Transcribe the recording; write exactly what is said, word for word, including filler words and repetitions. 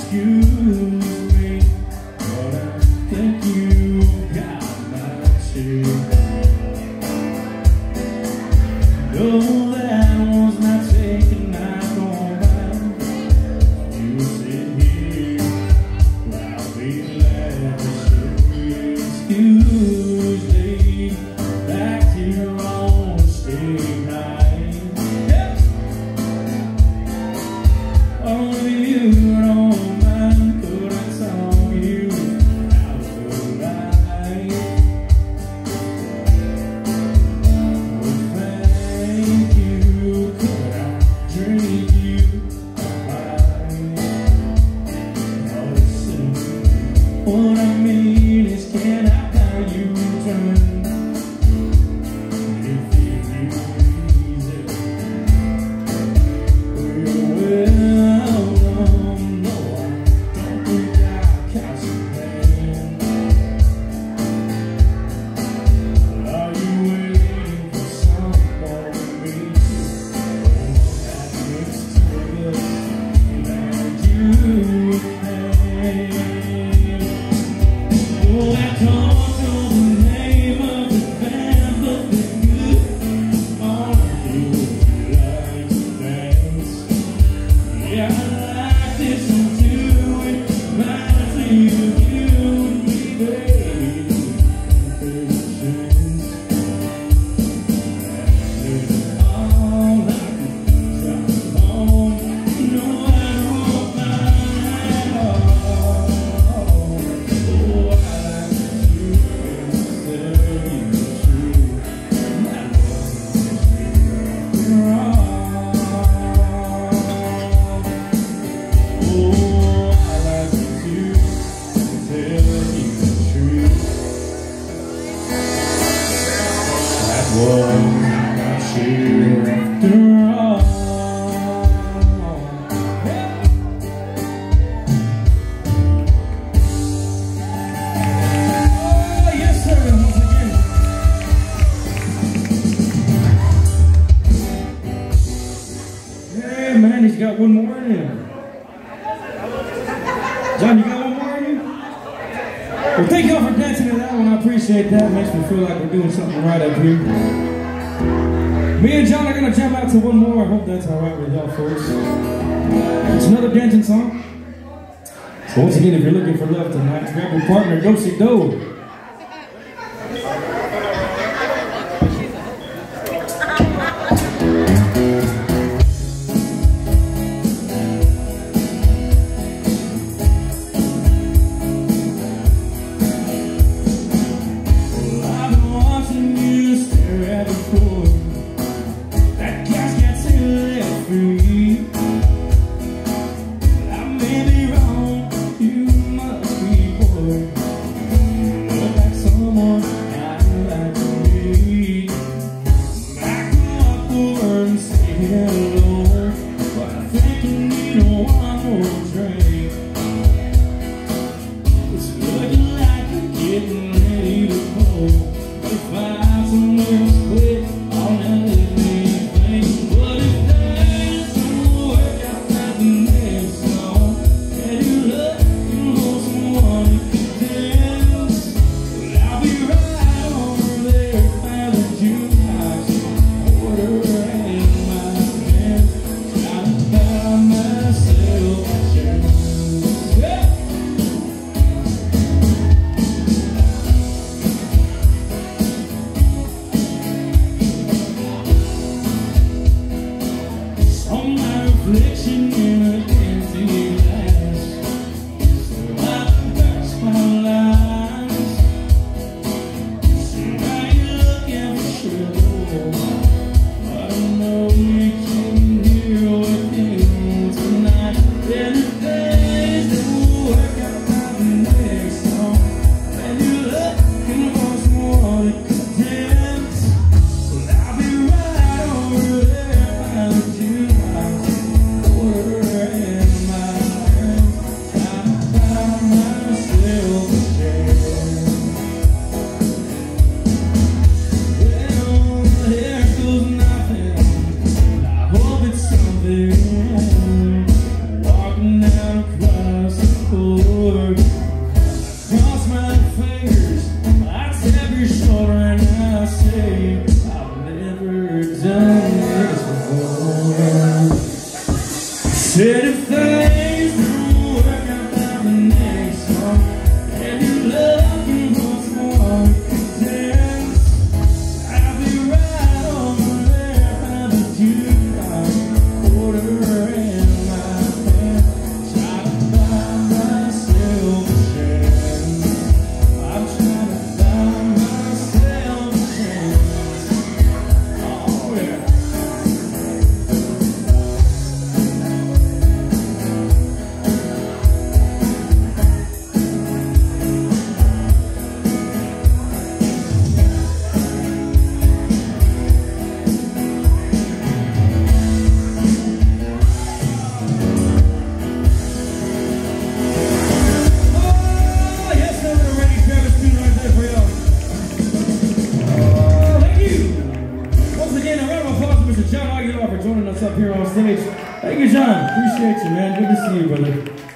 excuse me, but I think you got my share. No, that was not taken out on mine. You sit here, I'll be glad to show you excuse me. Back to your own state night. Yep. Only you don't mind, but I saw you out of the light. Oh, thank you, could I treat you right? Oh, listen, what I mean is, can I how you turn? Man, he's got one more in him. John, you got one more in you? Well, thank y'all for dancing to that one. I appreciate that. Makes me feel like we're doing something right up here. Me and John are going to jump out to one more. I hope that's all right with y'all folks. It's another dancing song. So once again, if you're looking for love tonight, grab your partner, do-si-do. John Aguilar for joining us up here on stage. Thank you, John. Appreciate you, man. Good to see you, brother.